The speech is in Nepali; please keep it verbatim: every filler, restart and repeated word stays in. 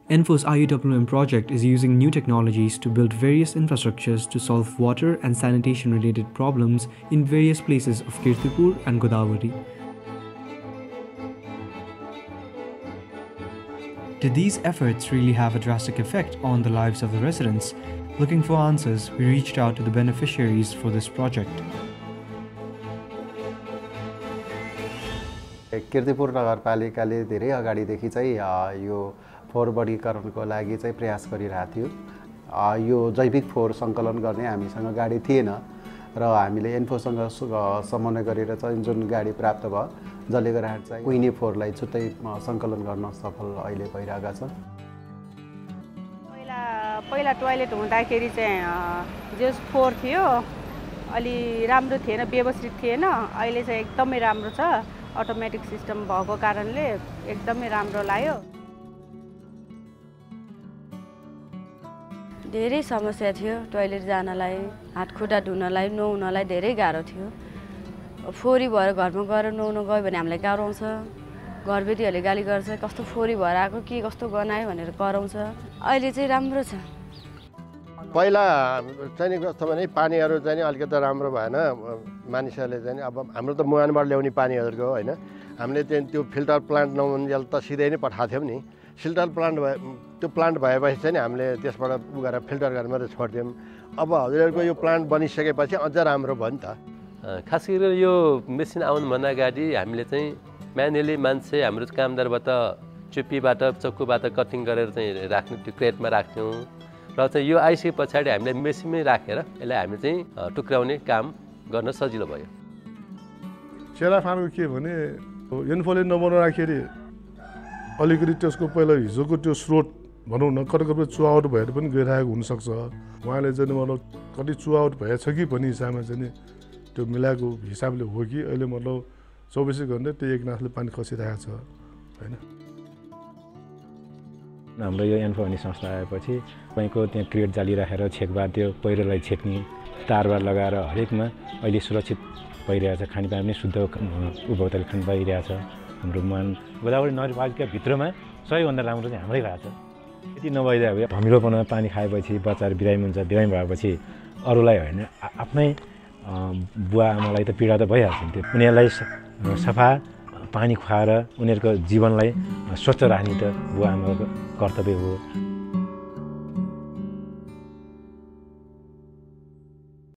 ENPHO's I U W M project is using new technologies to build various infrastructures to solve water and sanitation related problems in various places of Kirtipur and Godavari. Did these efforts really have a drastic effect on the lives of the residents? Looking for answers, we reached out to the beneficiaries for this project. Kirtipur नगरपालिकाले धेरै अगाडिदेखि चाहिँ यो फोहोर वर्गीकरणको लागि चाहिँ प्रयास गरिरहेको थियो। यो जैविक फोहोर सङ्कलन गर्ने हामीसँग गाडी थिएन र हामीले एन्फोसँग समन्वय गरेर चाहिँ जुन गाडी प्राप्त भयो, जसले गर्दा चाहिँ कुहिने फोहोरलाई छुट्टै सङ्कलन गर्न सफल अहिले भइरहेको छ। पहिला पहिला टोयलेट हुँदाखेरि चाहिँ जस फोहोर थियो, अलि राम्रो थिएन, व्यवस्थित थिएन। अहिले चाहिँ एकदमै राम्रो छ। अटोमेटिक सिस्टम भएको कारणले एकदमै राम्रो लाग्यो। धेरै समस्या थियो, टोयलेट जानलाई, हातखुट्टा धुनलाई, नुहाउनलाई धेरै गाह्रो थियो। फोहोरी भएर घरमा गएर नुहाउन गयो भने हामीलाई कराउँछ, घरबेटीहरूले गाली गर्छ, कस्तो फोहोरी भएर आएको के कस्तो गनायो भनेर कराउँछ। अहिले चाहिँ राम्रो छ। पहिला चाहिँ कस्तो भने पानीहरू चाहिँ अलिकति राम्रो भएन, मानिसहरूले चाहिँ अब हाम्रो त मुहानबाट ल्याउने पानीहरूको होइन, हामीले चाहिँ त्यो फिल्टर प्लान्ट नहुन्जेल त सिधै नै पठाएको थियौँ नि। फिल्टर प्लान्ट भए त्यो प्लान्ट भएपछि चाहिँ हामीले त्यसबाट उ गरेर फिल्टर गरेर मात्रै छोड्थ्यौँ। अब हजुरहरूको यो प्लान्ट बनिसकेपछि अझ राम्रो भयो नि त। खास गरेर यो मेसिन आउनुभन्दा अगाडि हामीले चाहिँ म्यानुअली मान्छे हाम्रो कामदारबाट चुप्पीबाट चक्कुबाट कटिङ गरेर चाहिँ राख्ने, त्यो क्रेटमा राख्थ्यौँ र चाहिँ यो आइसके पछाडि हामीले मेसिनमै राखेर यसलाई हामीले चाहिँ टुक्राउने काम गर्न सजिलो भयो। चेरा फार्मको के भने एन्फोले नबनाउँदाखेरि अलिकति त्यसको पहिला हिजोको त्यो स्रोत भनौँ न कता कता चुहावट भएर पनि गइरहेको हुनसक्छ। उहाँले चाहिँ मतलब कति चुहावट भएछ कि भन्ने हिसाबमा चाहिँ त्यो मिलाएको हिसाबले हो कि अहिले मतलब चौबिसै घन्टा त्यो एक नासले पानी खसिरहेको छ होइन। हाम्रो यो एन्फो भन्ने संस्था आएपछि तपाईँको त्यहाँ क्रिएट जाली राखेर छेकबार त्यो पहिरोलाई छेक्ने तारबार लगाएर हरेकमा अहिले सुरक्षित भइरहेछ। खानेपानी पनि शुद्ध उपभोक्ताले खानु पाइरहेछ। हाम्रो मुहान गोदावरी नगरपालिकाभित्रमा सबैभन्दा राम्रो चाहिँ हाम्रै भएको छ। यति नभइदियो अब धमिलोपनमा पानी खाएपछि बच्चाहरू बिरामी हुन्छ, बिरामी भएपछि अरूलाई होइन आफ्नै बुवा आमालाई त पीडा त भइहाल्छ नि। त्यो उनीहरूलाई सफा पानी खुवाएर उनीहरूको जीवनलाई स्वच्छ राख्ने त बुवा आमाको कर्तव्य हो।